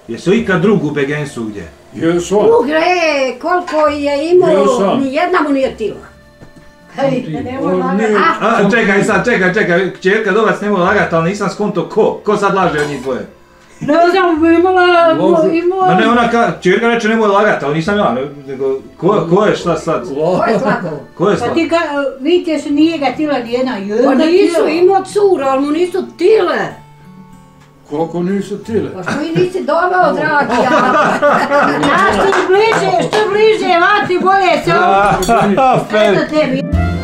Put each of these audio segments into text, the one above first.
Jesu ikad drug u Begensu gdje? Jesu on. Ugre, koliko je imao, nijedna mu nije tila. Čekaj, kćerka Dobac nemoj lagat, ali nisam skonto ko? Ko sad laže od njih dvoje? Ne znam, imala... Ma ne, ona kćerka reče nemoj lagat, ali nisam ja, nego ko je šta sad? Ko je slako? Ko je Pa slako? ti vidite se nije ga tila nijedna jedna. Pa nisu, imao cura, ali mu nisu tile. Koliko nisu tile? Pa što i nisi doveo, dragi, Ja što bliže, vati bolje se ovo. Eto tebi.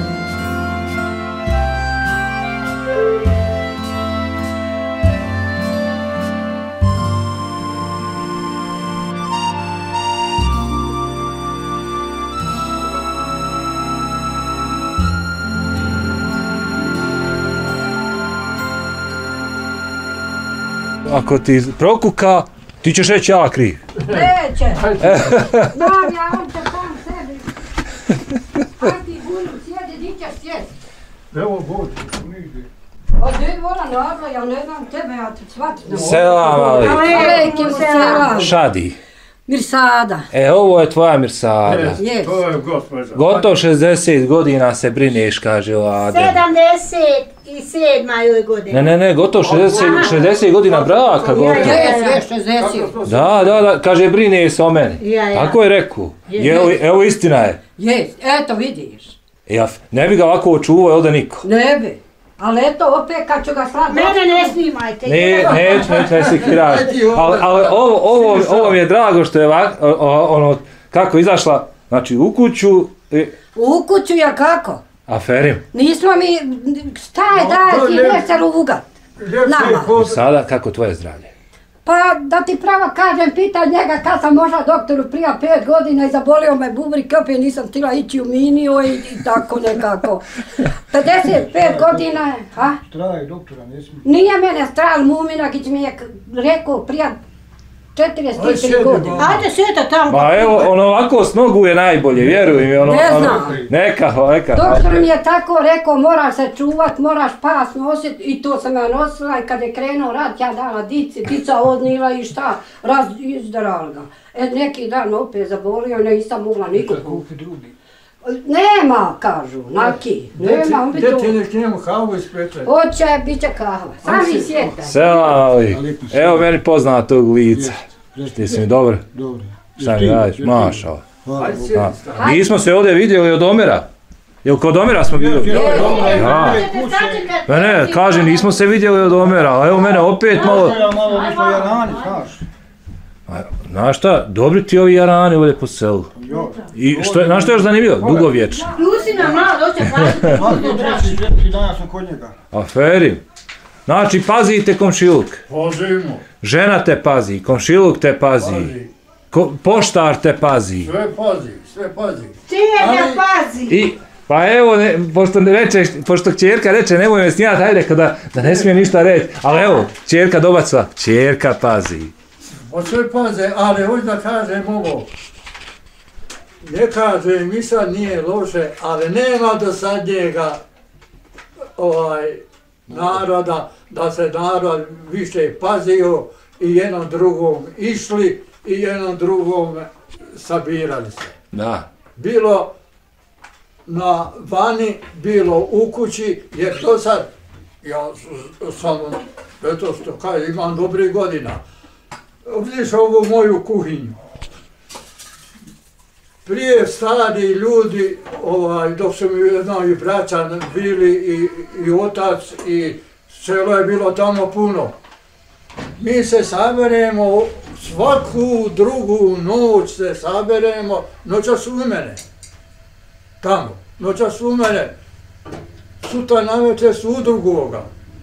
Ako ti prokuka, ti ćeš reći ja kriv. Neće. Znam ja, on će sam sebi. Aj ti Gunju, sjedi, di ćeš sjesti. Evo Bođe, nigdje. A gdje vola nadla, ja ne znam tebe, ja te shvatim. Selam, ali. Alejkim selam. Šadi. Mirsada. Ovo je tvoja Mirsada. Jes. To je gospođa. Gotovo 60 godina se brineš, kaže ova Adem. 77. joj godine. Ne, gotovo 60 godina braka, gotovo. Jes, 60. Da, kaže brine se o meni. Tako je rekao. Evo istina je. Jes, eto vidiš. Ne bi ga ovako očuvao ovdje niko. Ne bi. Ali eto, opet kad ću ga slat... Mene ne snimajte. Ne sikiraš. Ali ovo mi je drago što je ono, kako izašla, znači u kuću... U kuću, ja kako? Aferim. Nismo mi... Šta je da ti ne se rugat? Nama. Sada, kako tvoje zdravlje? Pa da ti pravo kažem, pitaj njega kad sam možda doktoru prija 5 godina i zabolio me bubrik, opet nisam htjela ići u minio i tako nekako. 55 godina je, ha? Straj doktora, ne smije. Nije mene strah, Muminagić mi je rekao prija 44 godine. Ajde sjeta tamo. Ma evo, ono ovako s nogu je najbolje, vjeruj mi. Ne znam. Neka. Doktor mi je tako rekao, moraš se čuvat, moraš pas nosit i to sam ja nosila i kad je krenuo rat, ja dala dici, dica odnila i šta, izdarala ga. Neki dan opet zabolio, nisam mogla nikog kupiti. Nema, kažu, naki. Nema, on bi to... Gdje ti nek njemu kavu ispeče? Hoće, bit će kahva. Sam mi sjeta. Selam, ali. Evo meni poznatog lica. Ti si mi dobar? Dobro. Šta mi radiš? Mašala. Ajde sjedi stara. Mi smo se ovdje vidjeli od Omera. Jel kod Omera smo bili? Ne, kažem, nismo se vidjeli od Omera, ali evo mene opet malo... Malo nešto jarani, znaš. Znaš šta, dobri ti ovi jarani ovdje po selu. I znaš što je još zanimljivo? Dugovječno. Jusina mlad, hoće paziti. 3 dana sam kod njega. Aferim. Znači, pazite komšiluk. Pazimo. Žena te pazi, komšiluk te pazi. Poštar te pazi. Sve pazi. Čega pazi? Pa evo, pošto kćerka reče, nemoj me snijati, hajde, da ne smije ništa reći. Ali evo, kćerka dobacila, kćerka pazi. Pa sve paze, ali hoću da kažem ovo. Ne kažem, mi sad nije loše, ali nema do sadnjega naroda, da se narod više pazio i jednom drugom išli i jednom drugom sabirali se. Da. Bilo na vani, bilo u kući, jer to sad, ja sam, eto što kaj, imam dobrih godina. Vidiš ovu moju kuhinju. Prije stari ljudi, dok su mi i braća bili i otac i selo je bilo tamo puno. Mi se saberemo, svaku drugu noć se saberemo, noćas u mene. Tamo, noćas u mene. Sutra navečer su u drugoga.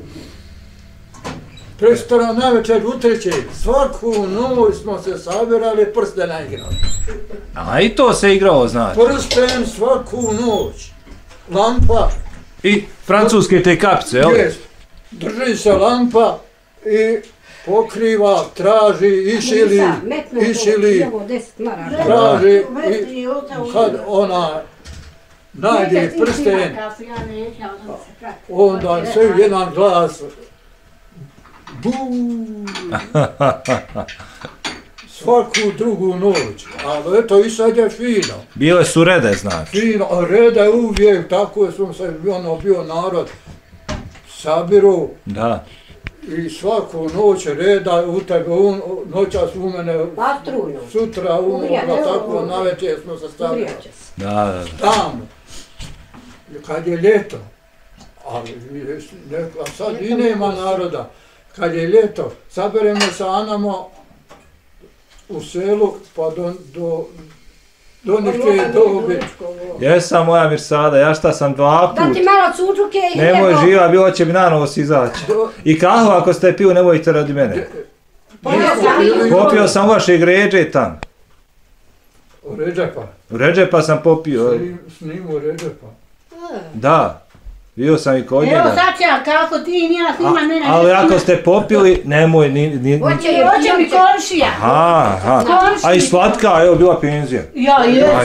Prestora navečer u treće, svaku noć smo se sabirali, prstena igrali. A i to se igrao, znači. Prsten svaku noć, lampa. I francuske te kapice, jel? Drži se lampa i pokriva, traži, išili, traži i kad ona najde prsten, onda sve jedan glas. Buuu! svaku drugu noć, ali eto i sad je fino. Bile su rede, znači. Fino, a reda uvijek, tako sam se bio narod, sabiru Da. i svaku noć reda u tebe, noćas u mene, sutra u mene, tako navečer smo se stavili. Da. Tamo, kad je ljeto, ali a sad i nema naroda, kad je ljeto, saberemo se Anamo u selu pa do neke dobe. Jesam moja Mirsada, ja šta sam 2 put. Da ti malo cučuke i Nemoj živa, bilo će mi na novo izaći. I kahvu ako ste piju, nemojte radi mene. Popio sam vaše gređe tam. U Redžepa. U Redžepa sam popio. Snimu Redžepa. Da. Bio sam i kod njega. Evo sad će, kako ti i ja snima mene. Ali ako ste popili, nemoj ni... Hoće mi komšija. Aha. A i slatka, evo bila penzija. Ja.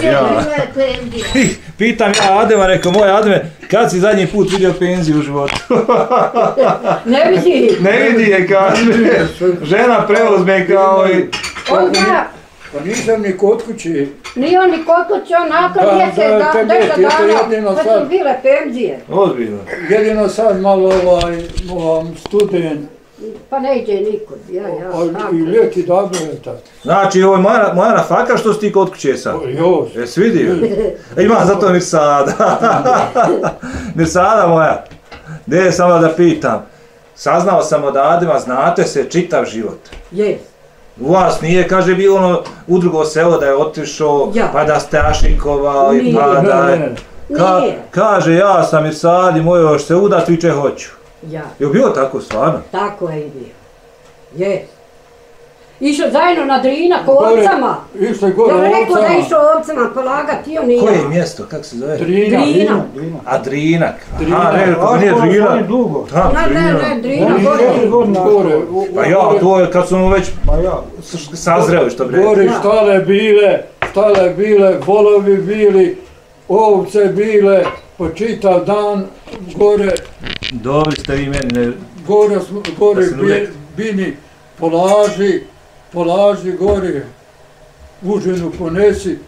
Pitam ja Adema, rekao moj Ademe, kad si zadnji put vidio penziju u životu? Ne vidi. Ne vidi je, kaže. Žena preuzme kao i... Pa nisam ni kod kući. Nije on ni kod kući, on nakon mjesec dana, pa su bile penzije. Ozbiljno. Jedino sad malo student. Pa ne ide nikud, I ljeti dobro je tako. Znači, ovo je moja nafaka što si ti kod kuće sad? Još. Jesi vidio? Ima zato Mirsada. Mirsada moja. Ne, samo da pitam. Saznao sam od Adema, znate se čitav život. Jes. U vas nije, kaže, bilo ono u drugo selo da je otišao, pa da ste ašikovao i pa da je... Kaže, ja sam Mirsadi moj, još se udat, viče hoću. Ja. Je li bilo tako stvarno? Tako je i bio. Jes. Išao zajedno na Drina ko ovcama. Išao gore ovcama. Ja rekao da je išao ovcama polagati, i on i ja. Koje je mjesto, kako se zove? Drina. A Drinak. Aha, ne, nije Drina. Ne, Drina, gore. Pa ja, to je kad smo već sazreli što bi rekao. Gore štale bile, volovi bili, ovce bile, po čitav dan, gore... Dobri ste vi meni, Gore bini, polaži gore, užinu ponesi,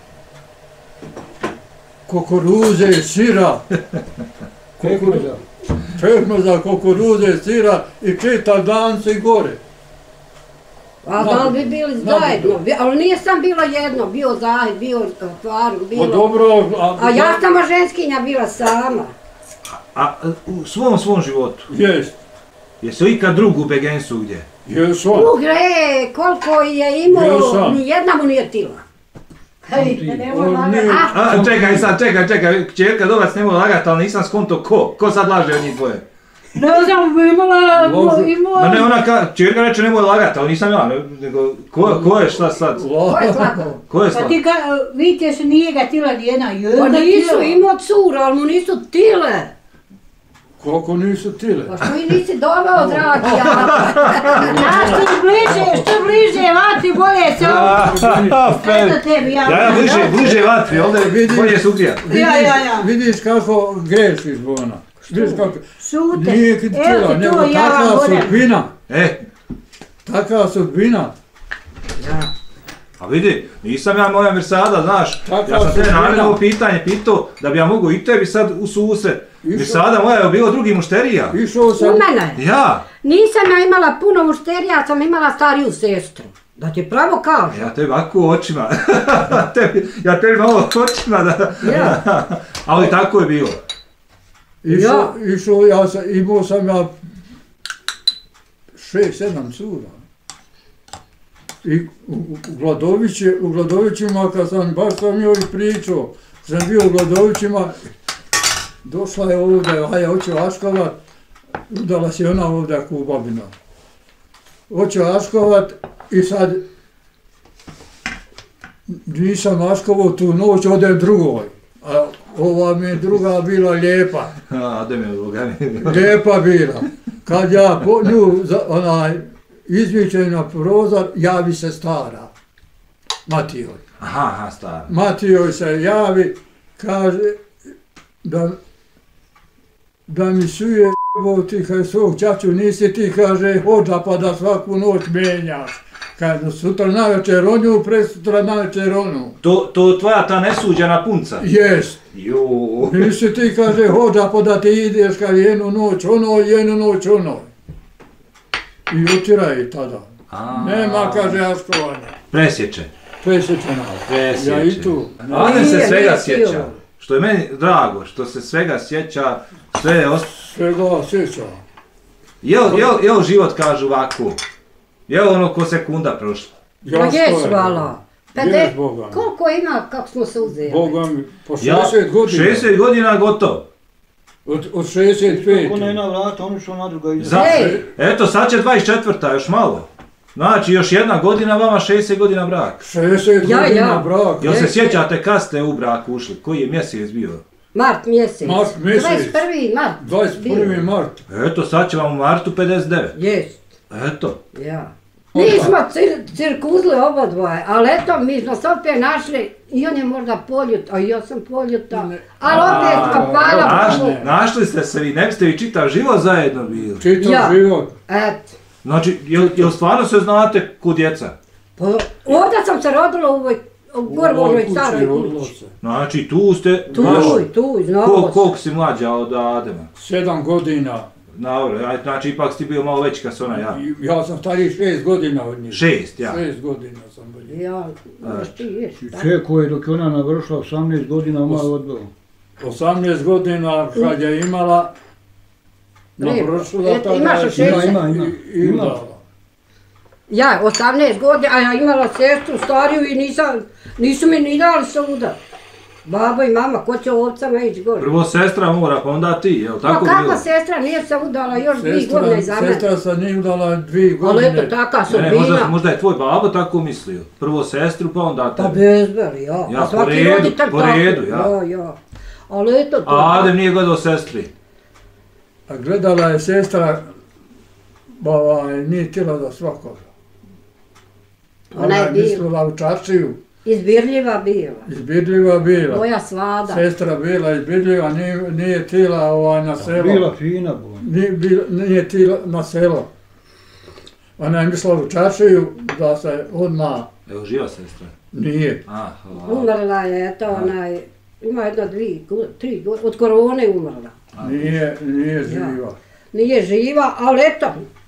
kukuruze, sira, pekmeza, kukuruze, sira i čitav dan si gore. A da li bi bili zajedno, ali nije sam bilo jedno, bio Zahid, bio Faru, bilo... A ja sam ženskinja bila sama. A u svom životu? Jest. Jesu ikad drugu Begensu gdje? Jesam. Ugre, koliko je imao, nijedna mu nije tila. Čekaj, kćerka Dobac nemoj lagati, ali nisam skonto ko sad laže od njih dvoje? Ne znam, imala... Ma ne, ona kćerka reče nemoj lagati, ali nisam ja, nego ko je šta sad? Ko je slako? Pa ti vidite nije ga tila nijedna. Pa nisu, imao cura, ali mu nisu tile. Kako nisu tile? Pa što i nisi doveo, dragi, ja? Znaš ti što bliže vati, bolje se ovo. Tebi, ja bliže vatri, ovdje bolje se ugrija. Vidiš kako grešiš, Bona. Vidiš kako... Šute, nije tila, nego takva sudbina. Takva sudbina. A vidi, nisam ja moja Mirsada, znaš, ja sam te namjerno ovo pitanje pitao da bi ja mogu i tebi sad u susret. Mirsada moja je bilo drugi mušterija. U mene? Ja. Nisam ja imala puno mušterija, ja sam imala stariju sestru. Da ti pravo kažem. Ja tebi ovako očima. Ja tebi malo očima da... Ali tako je bilo. Imao sam ja 6-7 cura. I u Gladovićima, kad sam, baš sam joj pričao, kad sam bio u Gladovićima, došla je ovdje, a ja hoću aškovat, udala se ona ovdje ku babina. Hoću aškovat i sad nisam aškovao tu noć, odem drugoj. A ova mi je druga bila lijepa. Lijepa bila. Kad ja nju izvičem na prozor, javi se stara. Matijoj. Aha, stara. Matijoj se javi, kaže da mi suje ti, kaže svog čaču, nisi ti, kaže, hođa pa da svaku noć menjaš. Kad sutra navečer ronju, presutra navečer onu. To tvoja ta nesuđena punca? Jest. Juuu. Nisi ti, kaže, hođa pa da ti ideš, kad jednu noć ono. I utjeraj tada. Nema, kaže, aškovanja. Presječe. Presječena. Ja i tu. Adem se svega sjeća. Što je meni drago, što se svega sjeća, sve je Svega sjeća. Jel život kažu ovako? Jel ono ko sekunda prošla? Ja jes, hvala. Koliko ima, kako smo se uzeli? Boga mi, po 60 godina. 60 godina gotovo. Od 65. Ako ne na vrata, oni su na druga ide. Eto, sad će 24. još malo. Znači, još jedna godina, vama 60 godina brak. 60 godina brak. Jel se sjećate kad ste u brak ušli? Koji je mjesec bio? Mart mjesec. 21. mart. 21. mart. Eto, sad će vam u martu 59. Jest. Eto. Ja. Mi smo cirkuzli oba dvoje, ali eto, mi smo se opet našli i on je možda poljut, a ja sam poljuta, ali opet smo hvala Bogu. Našli ste se vi, ne biste vi čitav život zajedno bili? Čitav život. Eto. Znači, jel stvarno se znate ko djeca? Pa, ovdje sam se rodila u ovoj Gorgonoj staroj kući. Znači, tu ste... Tu, znamo. Koliko si mlađa od Adema? 7 godina. Dobro, znači ipak si bio malo veći kad su ona ja. Ja sam stariji 6 godina od njih. 6, ja. 6 godina sam od njih. Ja, možeš ti ješ. Čeko je dok je ona navršila 18 godina malo odbilo. 18 godina kad je imala, navršila tada... Imaš 60? Ima. Ja, 18 godina, a ja imala sestru stariju i nisu mi ni dali suda. Babo i mama, ko će ovcama ići gore? Prvo sestra mora, pa onda ti, jel tako bilo? Pa kakva sestra, nije se udala još 2 godine za mene. Sestra se nije udala 2 godine. Ali eto, taka sudbina. Možda je tvoj babo tako mislio. Prvo sestru, pa onda tebe. Pa bezberi, ja. Ja, po redu, ja. Ja. Ali eto to. A Adem nije gledao sestri? A gledala je sestra, nije htjela da svakoga. Ona je mislila u čaršiju. Izbirljiva bila. Izbirljiva bila. Moja svada. Sestra bila izbirljiva, nije htjela na selo. Bila fina bila. Nije htjela na selo. Ona je mislila u čaršiju da se odmah... Evo, živa sestra? Nije. Umrla je, eto onaj, ima 1, 2, 3 godine, od korone umrla. Nije živa. Nije živa, ali eto,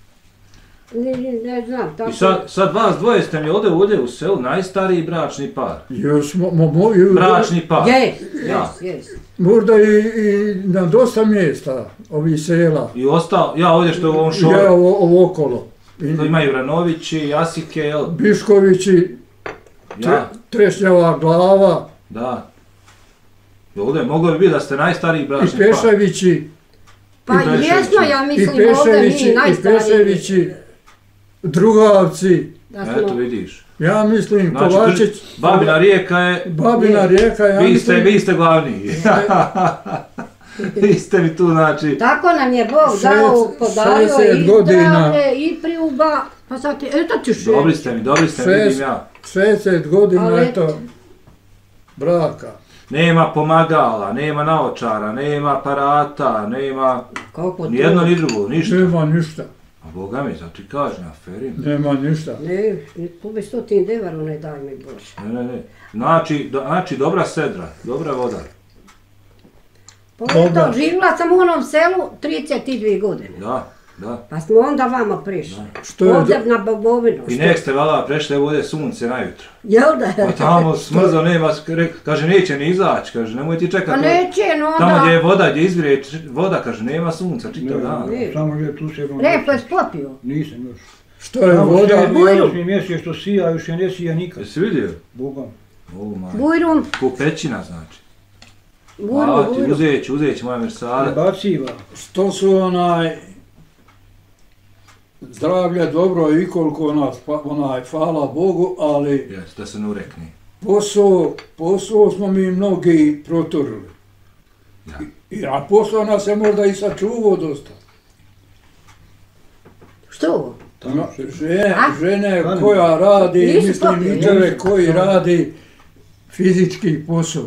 ne znam, tako... I sad vas dvoje ste mi ovdje u selu najstariji bračni par. Bračni par. Jes. Možda i na dosta mjesta ovih sela. I ostao, ja ovdje što je u ovom šoru. Ja ovo okolo. To imaju Vranovići, Jasike, jel? Biškovići, Trešnjava glava. Da. Ovdje moglo bi biti da ste najstariji bračni par. I Peševići. Pa jesmo, ja mislim, ovdje mi najstariji. I Peševići, Drugavci. Eto vidiš. Ja mislim, Kovačić... Babina rijeka je... Babina rijeka, ja mislim... Vi ste glavni. Vi ste mi tu, znači... Tako nam je Bog dao, podario i zdravlje i priuba, pa sad ti, eto ti 6. Dobri ste, vidim ja. 60 godina, eto, braka. Nema pomagala, nema naočara, nema aparata, nema... Nijedno ni drugo, ništa. Nema ništa. A Boga mi, znači kaži na aferim. Nema ništa. Ne, kubi 100 devaru, ne daj mi Bože. Ne. Znači dobra sedra, dobra voda. Eto, živjela sam u onom selu 32 godine. Da. Pa smo onda vama prišli. Ovdje na Babovinu. I nek ste vala prešli ovdje sunce najutro. Jel da? Pa tamo smrzo nema, kaže neće ni izaći, kaže nemoj ti čekati. Pa neće, no onda... Tamo gdje je voda, gdje izvire voda, kaže nema sunca čitav dan. Samo je tu se... Repo je spopio. Nisam još. Što je voda? Bujrum. Mjesec što sija, još je ne sija nikad. Jesi vidio? Bogom. Bujrum. Ko pećina znači. Bujrum. Uzet ću moja Mersada. Baciva. Što su zdravlje dobro i koliko nas, hvala Bogu, ali... Jes, da se ne urekni. Posao smo mi mnogi proturili. A posao nas je možda i sačuvao dosta. Što? Žene koja radi, mislim i čovjek koji radi fizički posao.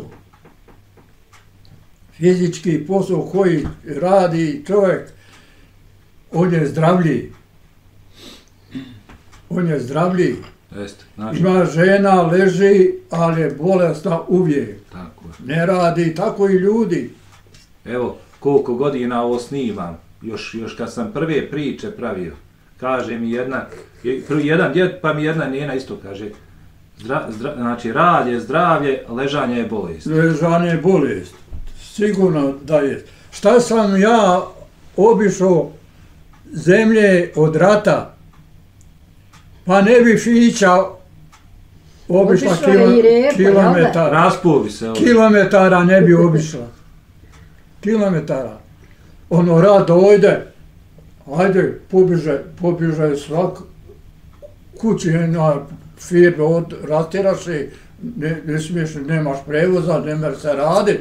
Fizički posao koji radi čovjek, on je zdravlji. Ima žena, leži, ali je bolesna uvijek. Ne radi, tako i ljudi. Evo, koliko godina ovo snimam, još kad sam prve priče pravio, kaže mi jedan djed, pa mi jedna njena isto kaže, znači rad je zdravlje, ležanje je bolest. Ležanje je bolest, sigurno da je. Šta sam ja obišao zemlje od rata, pa ne bi Fića obišla kilometara. Raspovi se. Kilometara ne bi obišla. Kilometara. Ono rad dojde, ajde, pobiže svak kući, firme rastiraš i ne smiješ, nemaš prevoza, ne mer se radi.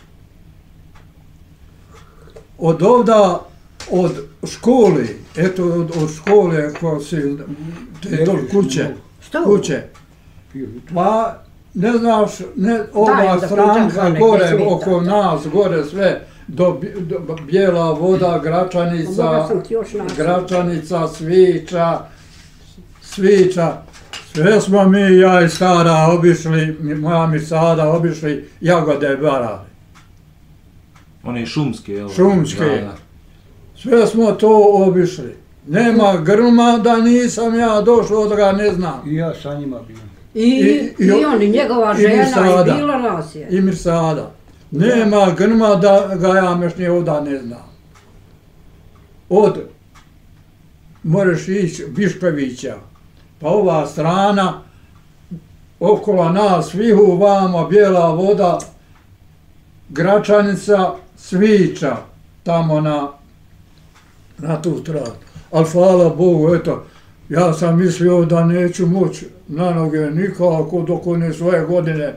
Od ovda, od škole, eto od škole ko si, te kuće, pa ne znaš, ova stranka gore, oko nas, gore sve, do Bijela voda, Gračanica, Sviča, sve smo mi, ja i stara, obišli, moja mi sada obišli jagode barali. One šumske, jel? Šumske. Sve smo to obišli. Nema grma da nisam ja došao da ga ne znam. I ja sa njima bio. I on, i njegova žena, i bilo nas je. I Mirsada. Nema grma da ga ja mešnje ovda ne znam. Možeš ići Bišpevića, pa ova strana, okolo nas, Vihu, vama, Bijela voda, Gračanica, Sviča, tamo na tu stranu. Ali hvala Bogu, eto, ja sam mislio da neću moći na noge nikako dok one svoje godine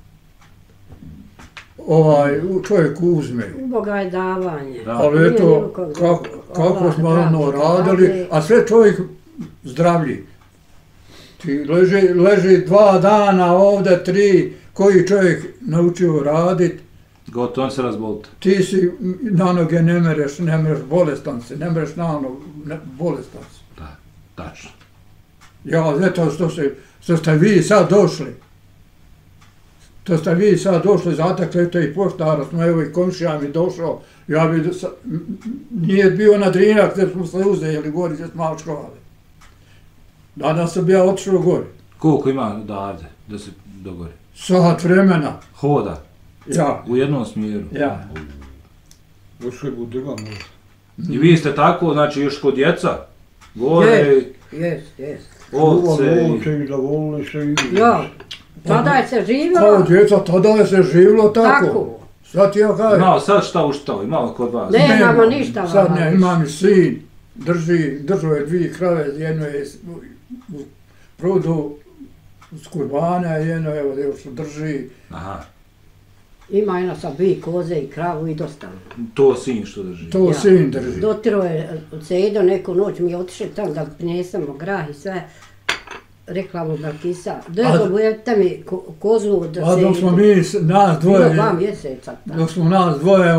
čovjek uzme. Boga je davanje. Ali eto, kako smo ono radili, a sve čovjek zdravlji. Ti leži 2 dana ovdje, 3, koji čovjek naučio radit. Gotovo se razbolite. Ti si na noge ne mereš bolestan si, ne mereš na noge bolestan si. Da, tačno. Ja, eto što ste vi sad došli. To ste vi sad došli, zatekli, eto i poštara smo, evo i komšija mi došao, ja bi, nije bio na Drinak, gdje smo se uzeli gori, gdje smo očkovali. Danas sam ja otišao gori. Koliko ima odavde da se dogori? Sat vremena. Hoda? Ja. U jednom smjeru? Ja. Došli bu drva možda. I vi ste tako, znači još kod djeca? Gore? Jes. Ovce i zavolili se i... Ja. Tada je se živjelo. Kao djeca, tada je se živjelo tako. Sad ti ja kažem. Malo sad šta u šta, imamo kod vas? Nemamo ništa. Sad ne, imam i sin, držao je 2 krave, jedno je u prudu s kurbana, jedno evo još drži. Aha. Ima jedna sa 2 koze i kravu i dosta. To sin što drži? To sin drži. Dotiro je Cedo, neku noć mi je otišao tamo da prinesemo grah i sve. Rekla mu Balkisa, dojko budete mi kozu da se... A dok smo mi, nas dvoje... Bilo 2 mjeseca. Dok smo nas dvoje,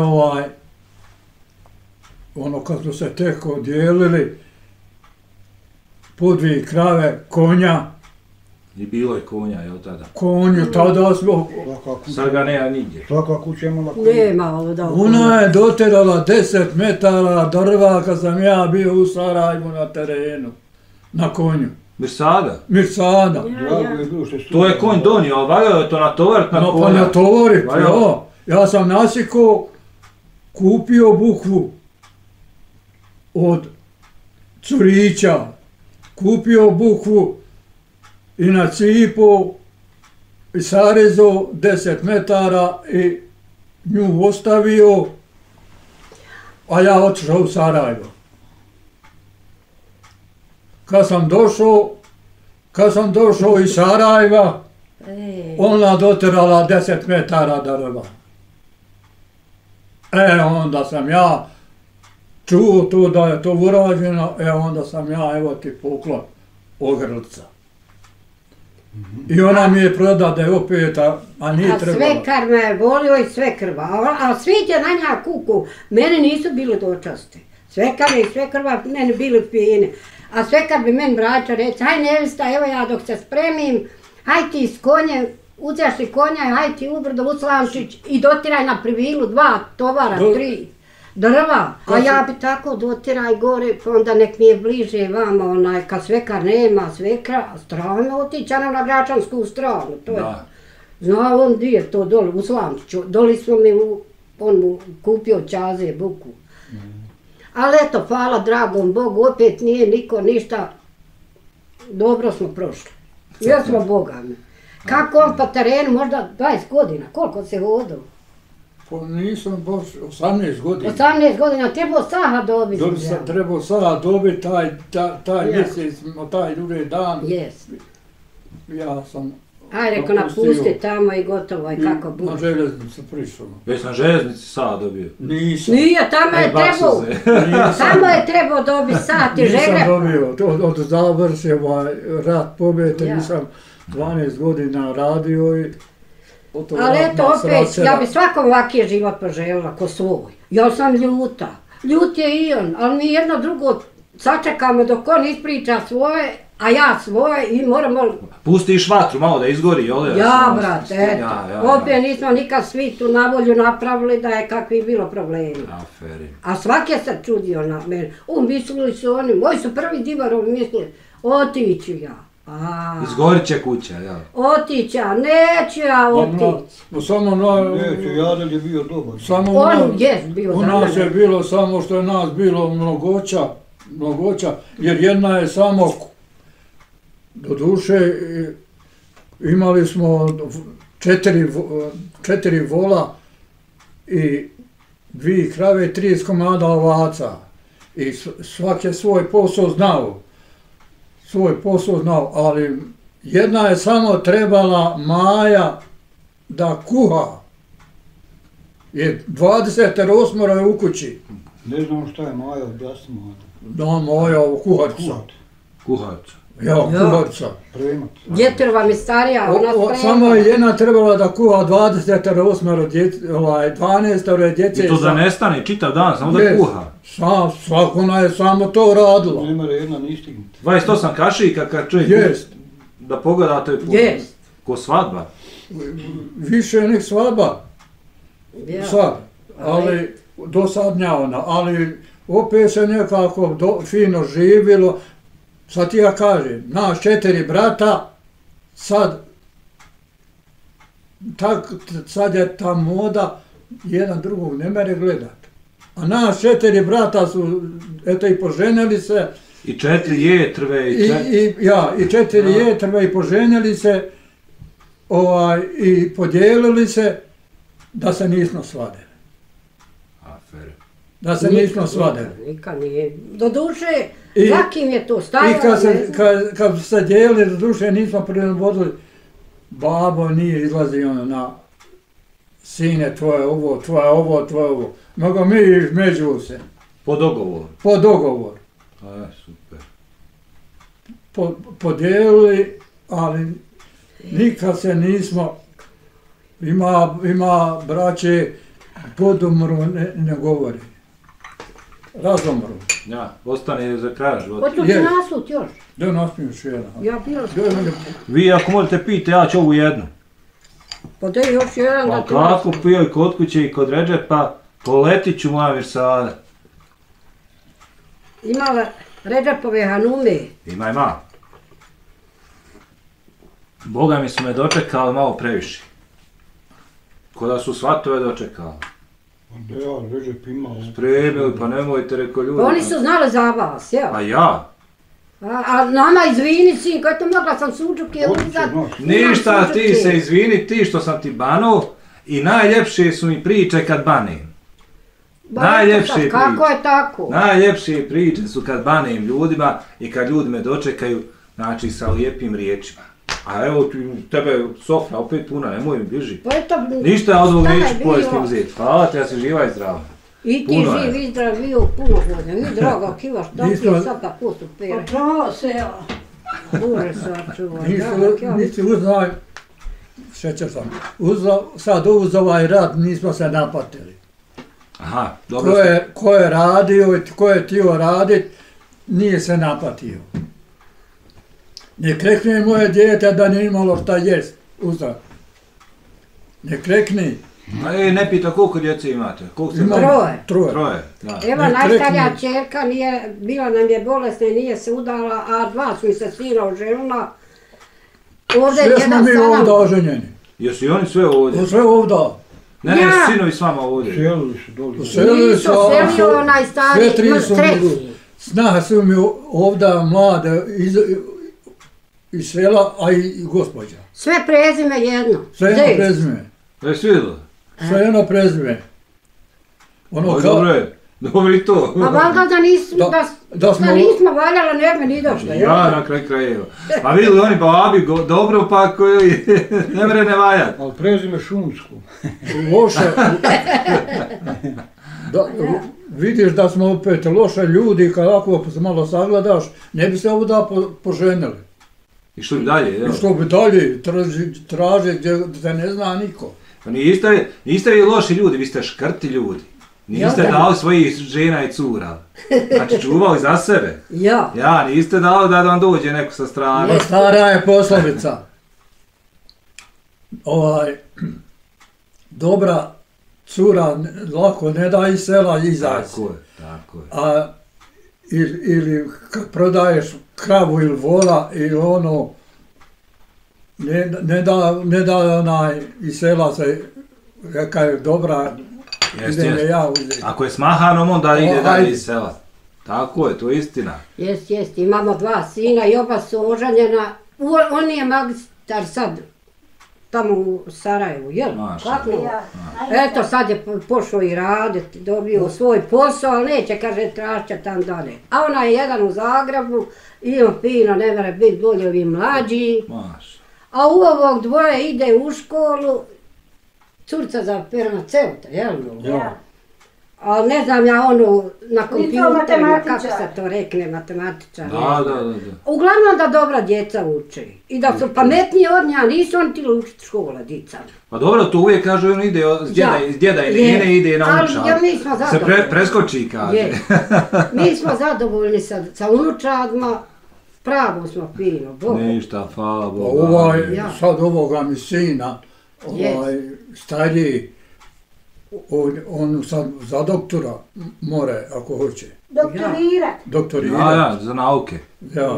ono kako se teko dijelili, po 2 krave, konja. I bilo je konja, jel tada? Konju, tada smo... Sad ga nema nigdje. Svaka kuća imala konja. Nema ovdje. Ona je doterala 10 metara drva kad sam ja bio u Sarajevu na terenu, na konju. Mirsada? Mirsada. To je konj donio, ali valjao je to natovarit na konja. Pa natovarit, ja. Ja sam nasiko kupio bukvu od curića, kupio bukvu i na cipu i sarezo 10 metara i nju ostavio, a ja otišao u Sarajevo. Kad sam došao iz Sarajeva, ona doterala 10 metara drva. Onda sam ja čuo to da je to urađeno, onda sam ja, evo ti poklon ogrlica. I ona mi je proda da je opet, a nije trebala. A svekar me volio i sve krva, a svit je na nja kuku, mene nisu bili dočasti. sve krva meni bili fine. A sve kad bi meni braća reći, haj nevista, evo ja dok se spremim, haj ti s konjem, uzeš li konja, haj ti u brdo, u Slavčić i dotiraj na Privilu 2 tovara, 3 drva. A ja bi tako dotiraj gore, pa onda nek mi je bliže vama, kad svekar nema, svekra, strano otići, na Gračansku stranu, to je. Zna on gdje je to dole, u Slavčiću, doli smo mi, on mu kupio čaze, buku. Ali eto, hvala dragom Bogu, opet nije niko ništa, dobro smo prošli. Još smo bogami. Kako on po terenu, možda 20 godina, koliko se hodao? Pa nisam baš 18 godina. 18 godina, trebao saha dobiti. Trebao saha dobiti taj mjesec, taj drugi dan. Jes. Ja sam... Aj, reko napusti tamo i gotovo je kako bude. Na željeznicu prišao. Već na željeznici saha dobio? Nisam. Nije, tamo je trebao. Tamo je trebao dobiti sat i žegre. Nisam dobio, od završe rat pobjede, nisam 12 godina radio i... Ali eto, opet, ja bi svakom ovakije život poželjela ko svoj. Ja sam ljuta. Ljut je i on, ali mi jedno drugo sačekamo dok on ispriča svoje, a ja svoje i moramo... Pustiš vatru malo da izgori, jel? Ja, brate, eto. Opet nismo nikad svi tu navolju napravili da je kakvi bilo problemi. Aferi. A svak je se čudio na mene. Mislili su oni, moji su prvi divarovi mislili, otiću ja. Izgorit će kuća, jel? Otići ja, neću ja otići. Neću, Jadel je bio dobar. On je bio za mene. U nas je bilo samo što je nas bilo mnogoća, jer jedna je samo, do duše, imali smo 4 vola i 2 krave, 30 komada ovaca. I svak je svoj posao znao. Ali jedna je samo trebala Maja da kuha. Je 28 je u kući. Ne znam šta je Maja, objasni Maja. Da, Maja, kuharica. Kuharica. Ja, kuharica. Premat. Djetrova mi starija, ona sprema. Samo je jedna trebala da kuha 28 djece, 12 djece. I to da nestane čitav dan, samo da kuha. Svak ona je samo to radila. Ne mere jedna ni stignuti. 28 kašika kad čovjek da pogleda, to je ko svadba. Više nek svadba. Sad, ali dosadnja ona, ali opet se nekako fino živilo. Sad ti ja kažem, naš 4 brata, sad je ta moda, jedan drugog ne mere gledat. A naš 4 brata su, eto i poženili se. I 4 jetrve. I 4 jetrve i poženili se i podijelili se da se nismo svadili. Da se nismo svadili. Nikad nije. Do duše, zakim je to stajalo. I kad se dijelili, do duše nismo predvodili, babo nije izlazio na sine, tvoje ovo, tvoje ovo, tvoje ovo. Nego mi između se. Po dogovoru. Po dogovoru. Super. Podijelili, ali nikad se nismo, ima braće, podomru ne govori. Razomru. Ja, ostane za kraj života. Hoću ti nasut još? Da naspijem još jedan. Ja bilo Vi ako možete piti, ja ću ovu jednu. Pa da još jedan da ti naspijem. Kako pio i kod kuće i kod Redžepa, poletit ću moja Mirsada. Imala Redžepove hanume. Ima. Boga mi su me dočekali malo previše. Ko da su svatove dočekali. Ja, Redžep imao. Spremili, pa nemojte, reko ljudi. Oni su znali za vas, jel? Pa ja. A nama izvini sin, koji to mogla sam suđuke uzat. Ništa, ti se izvini, ti što sam ti banuo i najljepše su mi priče kad banim. Najljepše priče. Kako je tako? Najljepše priče su kad banim ljudima i kad ljudi me dočekaju, znači sa lijepim riječima. A evo tebe sofra opet puna, nemoj mi bliži. Ništa od ovog neću pojesti uzeti. Hvala te, ja si živa i zdrava. I ti živ i zdrav bio puno godina. Mi drago kivaš, da ti je sad da pustu pere. Opravo se. Bože sačuvaj. Nisi uznao, šećer sam, sad uz ovaj rat nismo se napatili. Aha, dobro ste. Ko je radio i ko je htio radit, nije se naplatio. Ne krekne moje dijete da nije imalo šta jest uza. Ne krekni. Ne pita koliko djece imate? Koliko ste? Troje. Troje, da. Evo, najstarija čerka bila nam je bolesna i nije se udala, a 2 su mi se sina oženila. Ovdje Sve smo mi ovdje oženjeni. Jesu i oni sve ovdje? Sve ovdje. Ne, sinovi s vama ovdje. Selili su dole. Nisu selio onaj stari, sve 3 su mi, snaha su mi ovdje mlade iz sela, a i gospođa. Sve prezime jedno. Sve jedno prezime. Jesi vidjela? Sve jedno prezime. Dobro je. Dobro i to. Pa valjda da nismo valjali, ne bi ni došlo. Ja, na kraj krajeva. Pa vidjeli oni babi dobro, pa koji ne mre ne valjati. Ali prezime šumsko. Loše. Vidiš da smo opet loše ljudi, kad ako se malo sagledaš, ne bi se ovdje poženili. I što bi dalje, jel? I što bi dalje, traže gdje se ne zna niko. Pa niste vi loši ljudi, vi ste škrti ljudi. Niste dali svojih žena i cura. Znači čuvali za sebe. Ja, niste dali da vam dođe neko sa strane. Stara je poslovica. Dobra cura lako ne da iz sela izaći. Tako je. Ili kad prodaješ kravu ili vola ili ono, ne da onaj iz sela se, reka je dobra, idem je ja uzeti. Ako je smahanom, onda ide dalje iz sela. Tako je, to je istina. Jest, imamo 2 sina i oba su oženjena. On je magistar sad, tamo u Sarajevu, jel? Kako? Eto, sad je pošao i raditi, dobio svoj posao, ali neće, kaže, trašća tam dalje. A ona je jedan u Zagrebu, i on fino, ne mora biti bolje ovi mlađi. A u ovog dvoje ide u školu, curca za farmaceuta, jel? Ja. Ali ne znam ja ono na kompjuterima, kako se to rekne, matematičar. Da. Uglavnom da dobra djeca uče. I da su pametniji od nja, nisu oni ti učiti škole, dica. Pa dobro, to uvijek kaže, on ide iz djeda i njene, ide na unučad. Ali mi smo zadovoljni. Se preskoči, kaže. Mi smo zadovoljni sa unučadima, pravo smo fino. Ništa, hvala Bogu. Sad ovoga mi sina, stariji, on sad za doktora more, ako hoće. Doktorirati. Ja, za nauke. Ja.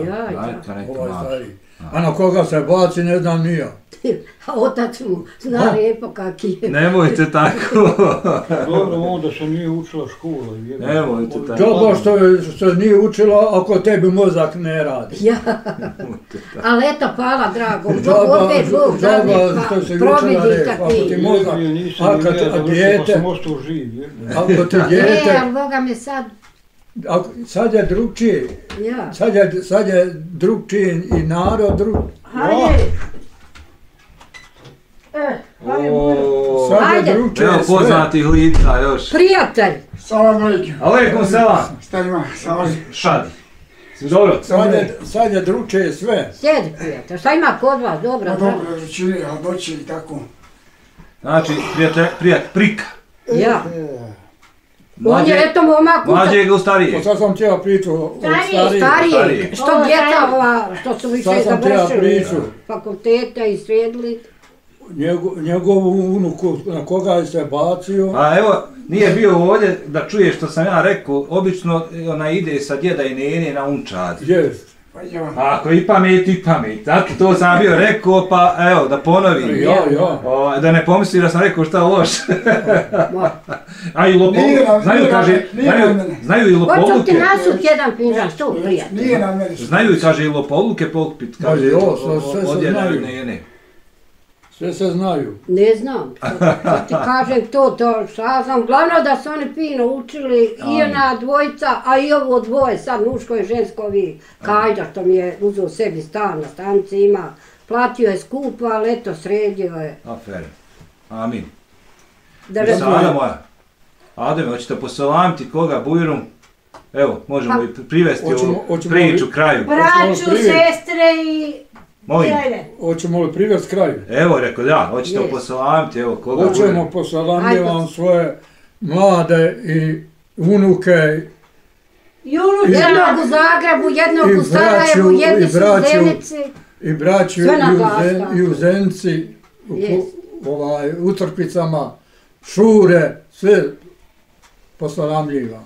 A na koga se baci, ne znam ni ja. A otac mu zna lijepo kak je. Nemojte tako. Dobro, onda se nije učila škola. Nemojte tako. Džaba što nije učila, ako tebi mozak ne radi. Ja. Ali eto, hvala drago. Opet Bog zadi, probidi takvi. A dijete... Ako te dijete... Ne, ali Boga mi sad... Sad je drugčije. Sad je drugčije i narod drugčije. Hajde. Sad je drugčije sve. Evo poznatih lica još. Prijatelj. Salam alaikum. Alaikum selam. Šta ima? Salam. Šadi. Dobro. Sad je drugčije sve. Sjedi prijatelj. Šta ima kod vas? Dobro. Dobro, ručine, a doći i tako. Znači, prijatelj Prika. Ja. On je eto momak... Mlađeg ili starijeg? Sad sam htjela priču o starijeg. Što djeca ova, što su više završili fakultete i sredili. Njegovu unuku na koga je se bacio. A evo, nije bio ovdje da čuje što sam ja rekao, obično ona ide sa djeda i nene na unčad. Jest. Ako i pamet. Zato to sam bio rekao, pa evo, da ponovim. Da ne pomisli da sam rekao šta loše. A i lopovluke, znaju i lopovluke. Hoću ti nasut jedan pinžan, što prijatelj? Nije na meni. Znaju i kaže i lopovluke pokupit, kaže od djeda i nene. Sve se znaju. Ne znam, što ti kažem to šta znam. Glavno da su oni fino učili i ona dvojica, a i ovo dvoje, sad muško i žensko, ovi Kajda što mi je uzeo sebi stan na stanici ima, platio je skupo, ali eto sredio je. Afer. Amin. Sada moja. Adem, hoćete poselamiti koga, Bujrum? Evo, možemo i privesti ovu priču kraju. Braću, sestre i... Molim. Hoćemo li privesti kraju? Evo, rekao da, hoćete poselamiti, evo koga. Hoćemo poselamiti vam svoje mlade i unuke Jednog u Zagrebu, jednog u Sarajevu, jedni su u Zenici. i braću Sve na glas, i u Zenici, u Trpicama, Šure, sve posalamljiva.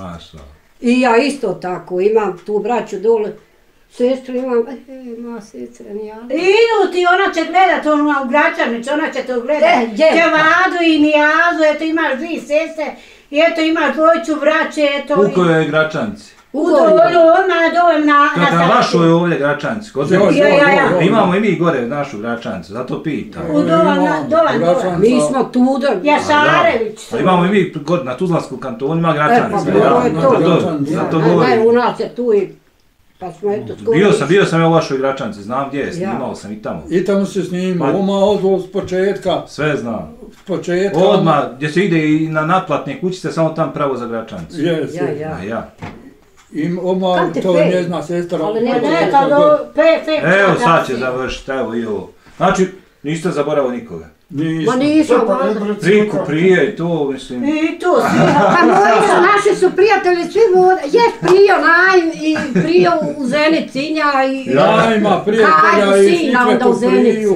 I ja isto tako, imam tu braću dole, sestru imam, moja sestra nija. Idu ti, ona će gledat, ona u Gračanić, ona će te gledat. Ćevadu i Nijazu, eto imaš 2 sestre, i eto imaš 2 braće, eto. U kojoj je Gračanci? U Dolju, odmah dole na Kada vašoj je ovdje Gračanci, kod Ja. imamo i mi gore našu Gračancu, zato pitam. U dole. Mi smo Tudor. Jašarević. Imamo i mi na Tuzlanskom kantonu, ima Gračanci. Zato Ne, govorim. u nas je tu i pa smo eto skoro. Bio sam ja u vašoj Gračanci, znam gdje je, snimao sam i tamo. I tamo se snima, odmah s početka. Sve znam. S početka. Odmah, gdje se ide i na naplatne kućice, samo tam pravo za Gračancu. Ja. I odmah to ne zna sestra. Ali Ne, kad Evo sad će završiti, evo i ovo. Znači, niste zaboravili nikoga. Ma nisam. Priku prije i to, mislim. I to svi. Pa naši su prijatelji svi vode. Jes Prijo Najm i Prijo u Zenici, Inja i... Najma prijatelja i Svikvetu Priju.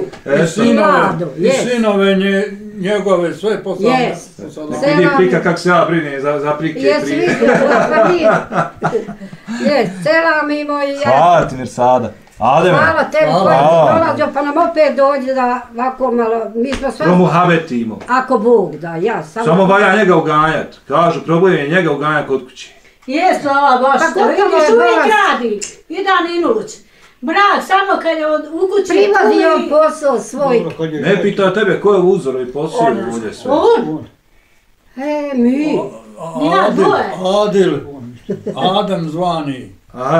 I sinove njegove, sve poslane. Vidi Prika kako se ja brine za Prike Jes prije. vidio, pa nije. Jes, selam i moj... Hvala ti Mirsada. Ademe. Hvala tebi koji si dolazio, pa nam opet dođe da ovako malo, mi smo sve... Promuhabetimo. Ako Bog da, ja samo... Samo valja njega uganjat. Kažu, probuje njega uganjat kod kući. Je, slava Božta, vidiš uvijek radi. I dan i noć. Brat, samo kad je u kući... Privodi on posao svoj. Ne pita tebe ko je uzor i posao ovdje sve. On? Mi. Adil. Adem zvani.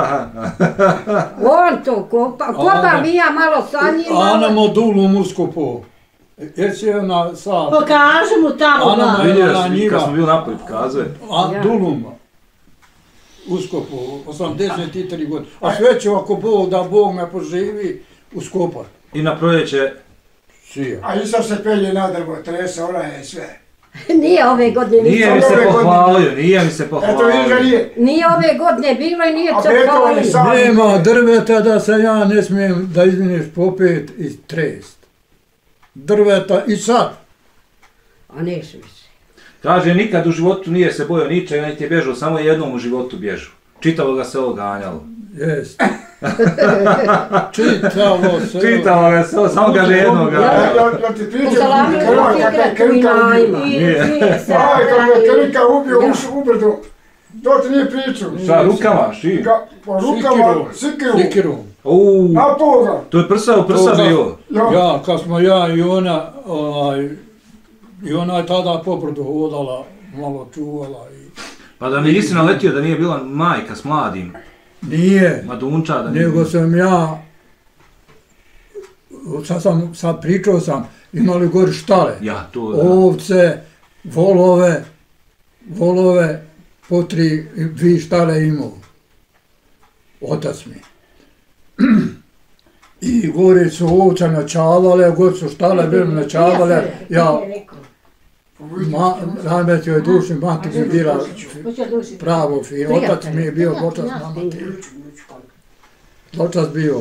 On to kopa mi ja malo sa njim. Ana modulu muskupu. Jesi ona sad? Pokaži mu tamo da. Vidio kad smo bili napolje pokazuje. Dulum. Uskopu, 83 godine. A sve će ako Bog da Bog me poživi uskopat. I na proljeće... A isto se pelje na drvo, tresa, ona je sve. Nije ove godine. Nije mi se pohvalio. Eto vidiš ga nije. Nije ove godine bilo i nije čekali. Nema drveta da se ja ne smijem da izminiš popet i trest. Drveta i sad. A neće više. Kaže, nikad u životu nije se bojao ničega, niti je bježao, samo jednom u životu bježao. Čitavo ga se ovo ganjalo. Jest. Čitavo se ovo, samo kaže jednog ganjalo. Ja ti pričam, Krnka ubio. Kad je Krnka ubio u brdu, to ti nije pričao. Šta, rukama, šim? Rukama, sikiru. Na poga. To je prsa bio. Ja, kad smo ja i ona je tada po brdu hodala, malo čuvala. Pa da mi je istina letio da nije bila majka s mladim. Nije, Madunča da nije. nego sam ja, sad pričao sam, imali gori štale. Ja, to da. Ovce, volove, po 2 štale imao. Otac mi. I gore su ovce načavale, gore su štale bile načavale. Ja, Rahmet joj duši, mati mi bila pravo fin. Otac mi je bio zločast, mama ti. Zločast bio.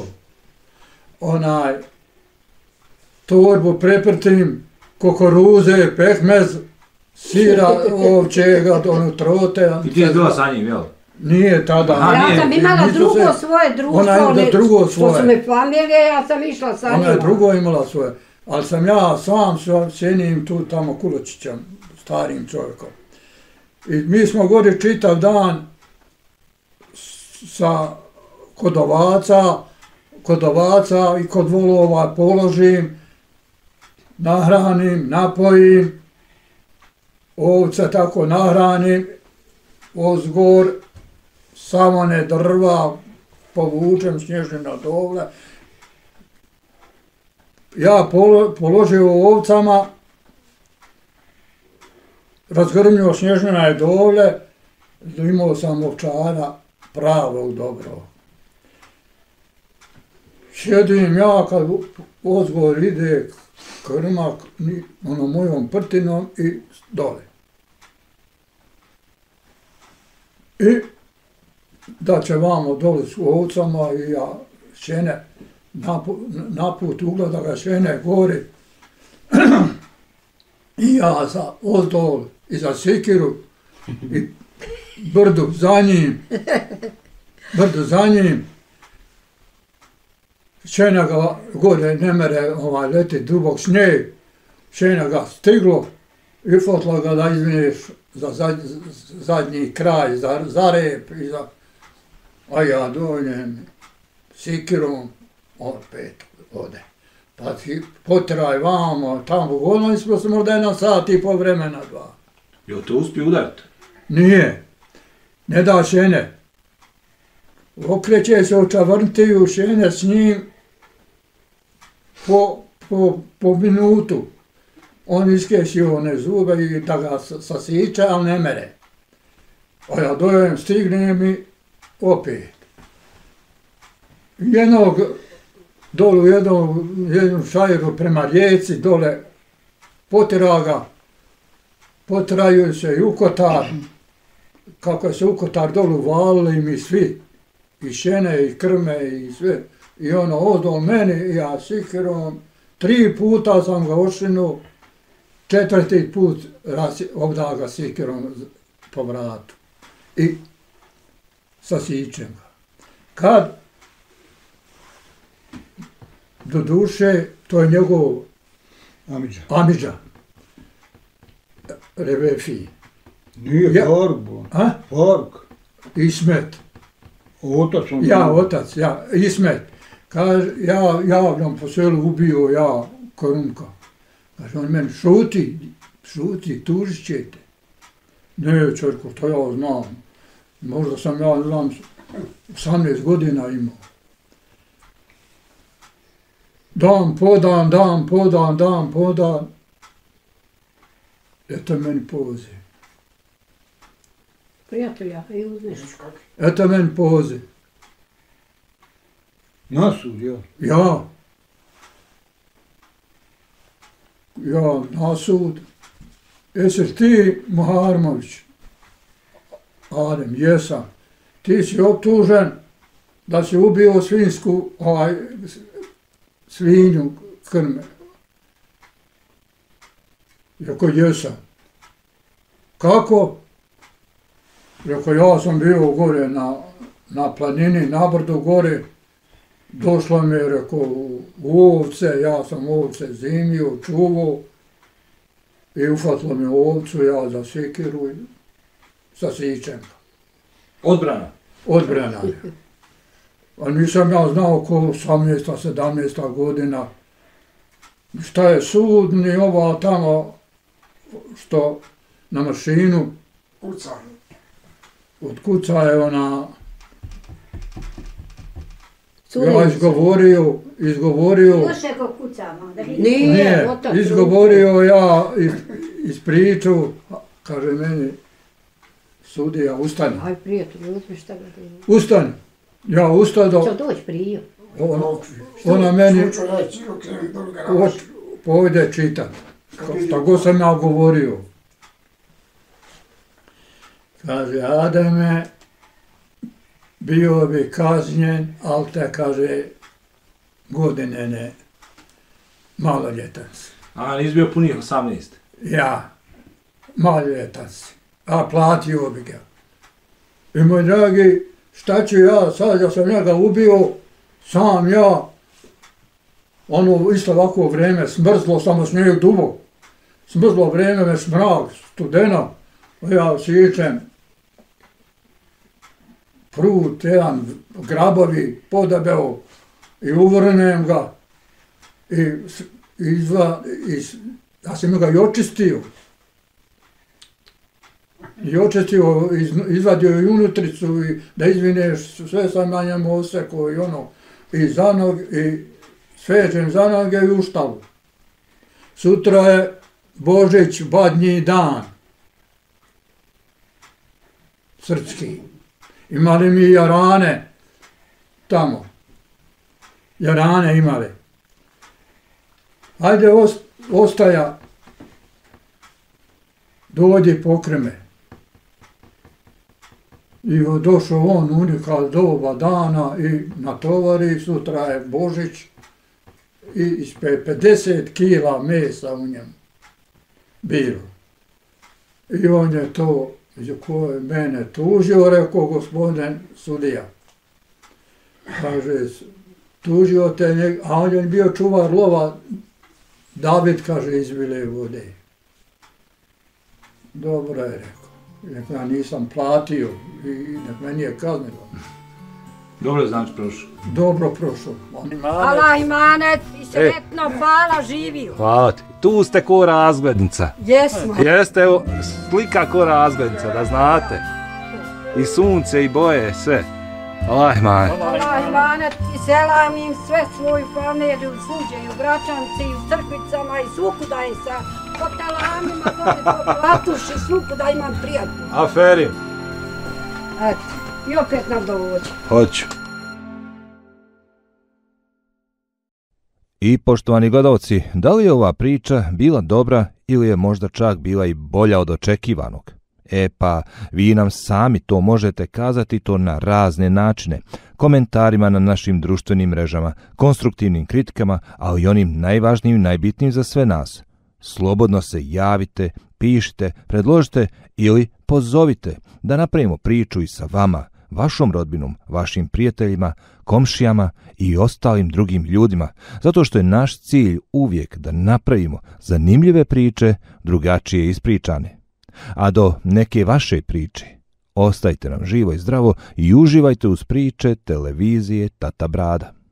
Torbu preprtim, kukuruze, pehmez, sira, ovčega, trote. I ti je bila sa njim, jel? Nije tada. Ja sam imala drugo svoje društvo, što su me familije, ja sam išla sa njima. Ona je drugo imala svoje. Ali sam ja sam s jednim tu tamo Kuločićem, starim čovjekom. I mi smo gori čitav dan kod ovaca i kod volova položim, nahranim, napojim, ovce tako nahranim, ozgor, samone drva, povučem snježnjena dovle. Ja položio ovcama, razgrnio snježnjena je dovle, imao sam ovčara pravog dobro. Sjedim ja kad ozgor ide krmak mojom prtinom i dole. I da će vamo doli s ovcama i ja šene na put ugleda ga šene gori i ja za ozdol i za sikiru i brdu za njim, šene ga gore ne mere leti dubok snijeg, šene ga stiglo i fotla ga da izvineš za zadnji kraj, za rep i za... A ja dođem sikirom, opet ode. Pa ti potraj vamo, tamo godno smo se možda 1 sat i pol vremena 2. Jo to uspio udariti? Nije, ne da šene. Okreće se očavrntiju šene s njim po minutu. On iskeši one zube i da ga sasiče, ali ne mere. A ja dojem, stignem i opet. Dolu jednu šajeru prema rijeci, dole potira ga, potiraju se i u kotar, kako se u kotar dolu valili mi svi, i šene, i krme, i sve. I ono ozdol meni, i ja sikirom, 3 puta sam ga ošinuo, 4. put obda ga sikirom po vratu. I sasičem ga. Kad, do duše, to je njegov Amidža, Revefi. Nije Faruk. Faruk. Ismet. Otac on. Ja, otac, Ismet. Kaže, ja javljam po selu ubio ja Korunka. Kaže on meni, šuti, tužit ćete. Ne, čerko, to ja znam. Možda sam ja, znam, 18 godina imao. Dan po dan. Eto meni poziv. Prijatelja, i uzmeš. Eto meni poziv. Na sud, ja. Ja, na sud. Jesi ti, Muharmović? Adem, jesam. Ti si optužen da si ubio svinju krme. Rekao, jesam. Kako? Rekao, ja sam bio gore na planini, na brdu gore. Došla mi je, rekao, u ovce, ja sam ovce zimio, čuvao. I ufatilo mi ovcu, ja za sikiru i sasičem. Odbrana? Odbrana. A nisam ja znao ko 18. 17. godina. Šta je sud, ni ova tamo što na mašinu. Otkuca je ona... Ja izgovorio... Još ko kucamo. Nije, izgovorio ja ispriču, kaže meni sudija, ustani. Aj prijatelj, uzmi šta ga ti... Ustani. Ja ustado... Čo doći prije? Ona meni... Povede čitat. Šta god sam ja govorio. Kaže, Ademe, bio bi kažnjen, ali te, kaže, godine ne, maloljetac. A, nisi bio punih 18? Ja, maloljetac, a platio bi ga. I moj dragi, šta ću ja sad, ja sam njega ubio, sam ja, ono isto ovako vreme, smrzlo, samo snijeg dubok, smrzlo vreme, već mrak, studena, ja sičem, prut, jedan grabovi, podebeo i uvrnem ga i ja sam ga i očistio. Izvadio i unutricu i da izvineš, sve sam na njemu osekao i ono, i za nog, i svežem za noge i ustavu. Sutra je Božić, badnji dan, srpski. Imali mi jarane tamo. Jarane imali. Hajde ostaja, dođi pokreme. I došao on unikal doba dana i natovari, sutra je Božić i 50 kila mesa u njemu bilo. I on je to, ko je mene tužio, rekao gospodin sudija. Kaže, tužio te njeg, a on je bio čuvar lova, David, kaže, iz Bile Vode. Dobro je rekao. Nek ja nisam platio i nek meni je kaznilo. Dobro je znači prošao. Dobro prošao. Hvala imanet i sretno, hvala, živio. Hvala ti. Tu ste ko razglednica. Jesmo. Jeste, evo, slika ko razglednica, da znate. I sunce, i boje, sve. Hvala imanet. Hvala imanet i selam im sve svoju familiju, suđe i u Gračanci, i u Crkvicama, i svuku da je sa hotelamima, dole do Platuši, svuku da imam prijatelja. Aferim. Eto, i opet nam dovođe. Hoću. I poštovani gledalci, da li je ova priča bila dobra ili je možda čak bila i bolja od očekivanog? E pa, vi nam sami to možete kazati to na razne načine, komentarima na našim društvenim mrežama, konstruktivnim kritikama, ali i onim najvažnijim i najbitnijim za sve nas. Slobodno se javite, pišite, predložite ili pozovite da napravimo priču i sa vama, vašom rodbinom, vašim prijateljima, komšijama i ostalim drugim ljudima, zato što je naš cilj uvijek da napravimo zanimljive priče, drugačije ispričane. A do neke vaše priče, ostajte nam živo i zdravo i uživajte uz priče televizije Tata Brada.